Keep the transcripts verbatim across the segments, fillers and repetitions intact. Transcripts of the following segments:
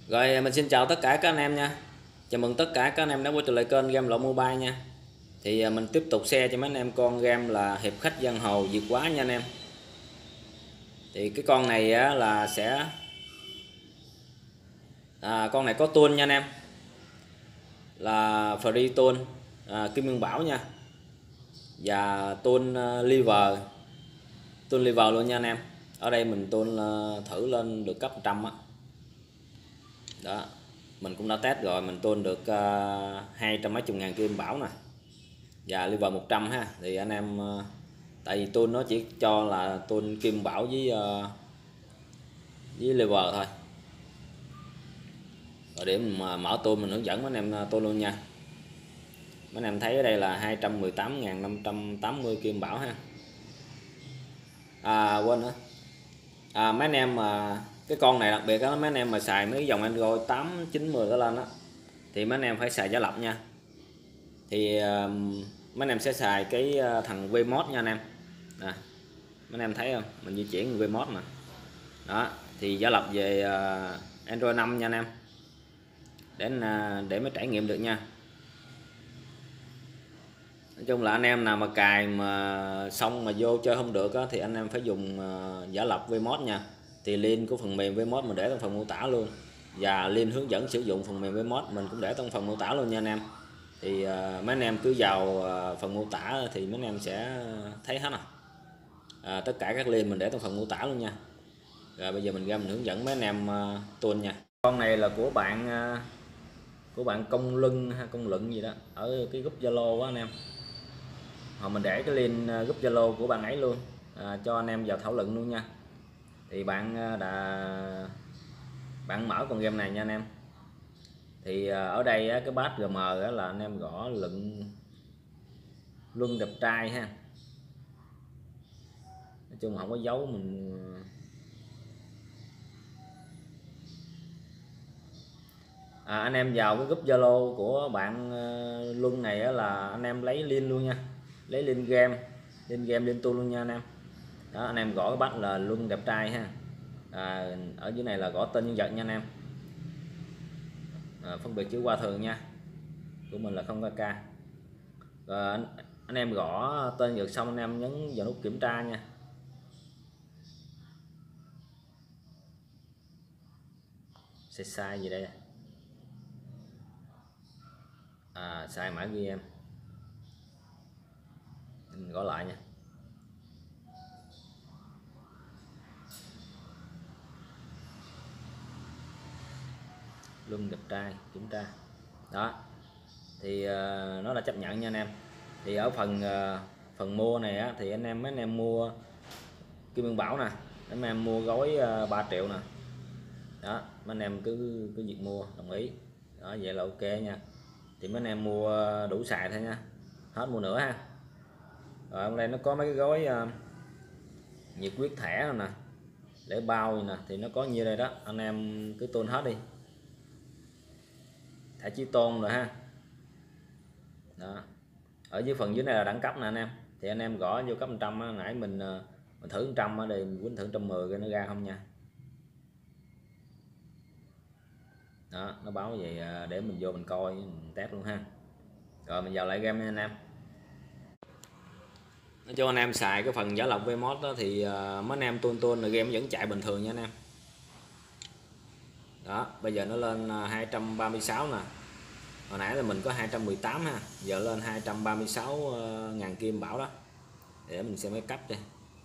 Rồi mình xin chào tất cả các anh em nha. Chào mừng tất cả các anh em đã quay trở lại kênh Game Lọ Mobile nha. Thì mình tiếp tục share cho mấy anh em con game là Hiệp Khách Giang Hồ Diệt Quá nha anh em. Thì cái con này á, là sẽ à, con này có tool nha anh em, là free tool à, Kim Nguyên Bảo nha, và tool uh, liver tool liver luôn nha anh em. Ở đây mình tool uh, thử lên được cấp một trăm á. Đó, mình cũng đã test rồi, mình tool được uh, hai trăm mấy chục ngàn kim bảo nè, và liver một trăm ha. Thì anh em uh, tại vì tool nó chỉ cho là tool kim bảo với uh, với liver thôi. Rồi để mình mà mở tool mình hướng dẫn mấy anh em tool luôn nha. Mấy anh em thấy ở đây là hai trăm mười tám nghìn năm trăm tám mươi kim bảo ha. À quên nữa, à, mấy anh em mà cái con này đặc biệt đó, mấy anh em mà xài mấy dòng Android tám chín mười đó lên á, thì mấy anh em phải xài giả lập nha. Thì uh, mấy anh em sẽ xài cái uh, thằng Vmod nha anh em. Nè, mấy anh em thấy không, mình di chuyển Vmod mà. Đó, thì giả lập về uh, Android năm nha anh em, để uh, để mới trải nghiệm được nha. Nói chung là anh em nào mà cài mà xong mà vô chơi không được á, thì anh em phải dùng uh, giả lập Vmod nha. Thì link của phần mềm Vmod mình để trong phần mô tả luôn, và link hướng dẫn sử dụng phần mềm Vmod mình cũng để trong phần mô tả luôn nha anh em. Thì uh, mấy anh em cứ vào uh, phần mô tả thì mấy anh em sẽ thấy hết à. À, tất cả các link mình để trong phần mô tả luôn nha. Rồi bây giờ mình ra mình hướng dẫn mấy anh em uh, tuôn nha. Con này là của bạn uh, của bạn công lưng ha, công luận gì đó, ở cái group Zalo á anh em. Họ mình để cái link group Zalo của bạn ấy luôn, à, cho anh em vào thảo luận luôn nha. Thì bạn đã bạn mở con game này nha anh em. Thì ở đây cái bát giê em là anh em gõ luận luân đẹp trai ha. Nói chung không có dấu mình. À, anh em vào cái group Zalo của bạn Luân này là anh em lấy link luôn nha, lấy link game, link game link tool luôn nha anh em. Đó, anh em gõ cái bắt là Luân đẹp trai ha. À, ở dưới này là gõ tên nhân vật nha anh em. À, phân biệt chữ qua thường nha, của mình là không k. Rồi anh, anh em gõ tên nhân vật xong anh em nhấn vào nút kiểm tra nha. Sai sai gì đây? À, sai mã ghi em. Mình gõ lại nha. Luân đẹp trai kiểm tra. Đó, thì uh, nó là chấp nhận nha anh em. Thì ở phần uh, phần mua này á, thì anh em mấy anh em mua Kim Nguyên Bảo nè, mấy em mua gói uh, ba triệu nè. Đó, mấy anh em cứ cứ việc mua đồng ý. Đó, vậy là ok nha. Thì mấy anh em mua đủ xài thôi nha, hết mua nữa ha. Rồi ở đây nó có mấy cái gói uh, nhiệt quyết thẻ nè, để bao nè, thì nó có nhiêu đây đó, anh em cứ tôn hết đi. Thẻ chí tôn rồi ha. Đó, ở dưới phần dưới này là đẳng cấp nè anh em. Thì anh em gõ vô cấp một trăm á, nãy mình mình thử một trăm ở đây, mình quýnh thử một trăm mười cái nó ra không nha. Đó, nó báo vậy để mình vô mình coi mình test luôn ha. Rồi mình vào lại game nha anh em. Nói cho anh em xài cái phần giả lập Vmod đó thì mấy anh em tuôn tuôn là game vẫn chạy bình thường nha anh em. Đó, bây giờ nó lên hai trăm ba mươi sáu nè. Hồi nãy là mình có hai trăm mười tám ha, giờ lên hai trăm ba mươi sáu ngàn kim bảo đó. Để mình xem cái cấp đi.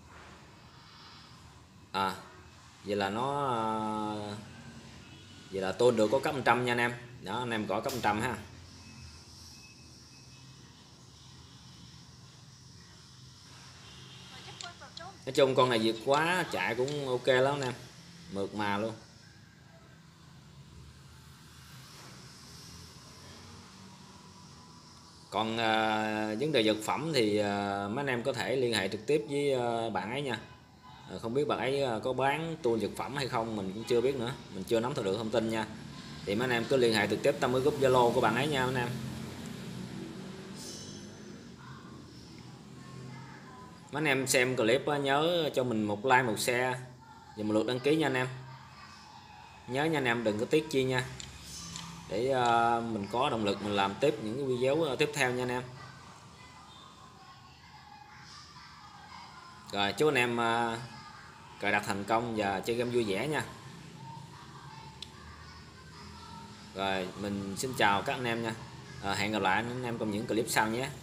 À, vậy là nó vậy là tôi được có cấp một trăm nha anh em. Đó, anh em gõ cấp một trăm ha. Nói chung con này vượt quá, chạy cũng ok lắm anh em, mượt mà luôn. Còn à, vấn đề vật phẩm thì à, mấy anh em có thể liên hệ trực tiếp với à, bạn ấy nha. À, không biết bạn ấy có bán tool vật phẩm hay không mình cũng chưa biết nữa, mình chưa nắm được thông tin nha. Thì mấy anh em cứ liên hệ trực tiếp trong cái group Zalo của bạn ấy nha mấy anh em. Mấy anh em xem clip nhớ cho mình một like một share và một lượt đăng ký nha anh em. nhớ nha anh em, đừng có tiếc chi nha, để uh, mình có động lực mình làm tiếp những cái video tiếp theo nha anh em. Rồi chúc anh em uh, cài đặt thành công và chơi game vui vẻ nha. Rồi mình xin chào các anh em nha. À, hẹn gặp lại anh em trong những clip sau nhé.